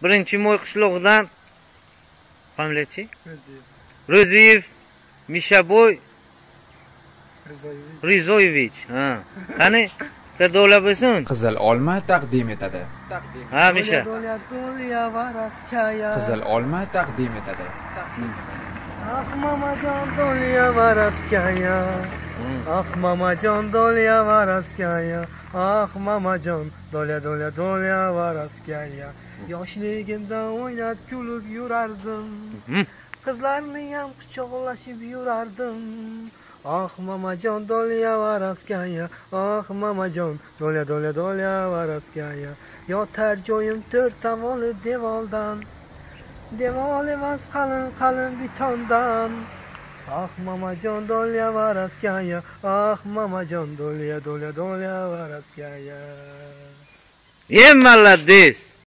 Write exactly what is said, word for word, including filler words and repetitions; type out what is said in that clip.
birinchi mo'y qishlog'idan familiyachi? Ro'ziyev Mishaboy Rizoyevich. Ha. Qani Tadola bo'lsin. Qizil olma taqdim etadi. Ha, Misha. Qizil olma taqdim etadi. Ah mamajon dolya varaskaya. Ah mamajon dolya varaskaya. Ah mamajon dolya dolya dolya varaskaya. Yoshligimda o'ynab kulib yurardim. Qizlarni ham quchoqlashib yurardim. Ah mamajon dolya varaskaya. Ah mamajon dolya dolya dolya varaskaya. Yotar joyim to'rt tomoni devordan. Devol emas qalin qalin betondan. Ah mamajon dolya varaskaya. Ah mamajon dolya dolya dolya varaskaya. Yem молодец.